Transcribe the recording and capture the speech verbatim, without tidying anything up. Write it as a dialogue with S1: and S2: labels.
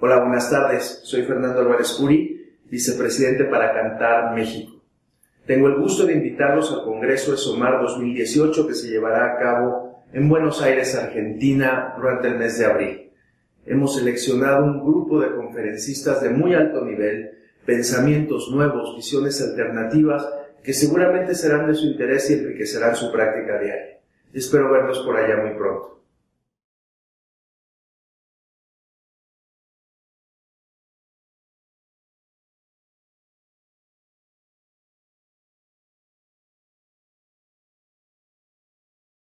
S1: Hola, buenas tardes. Soy Fernando Álvarez Curi, vicepresidente para Cantar México. Tengo el gusto de invitarlos al Congreso ESOMAR dos mil dieciocho que se llevará a cabo en Buenos Aires, Argentina, durante el mes de abril. Hemos seleccionado un grupo de conferencistas de muy alto nivel, pensamientos nuevos, visiones alternativas que seguramente serán de su interés y enriquecerán su práctica diaria. Espero verlos por allá muy pronto.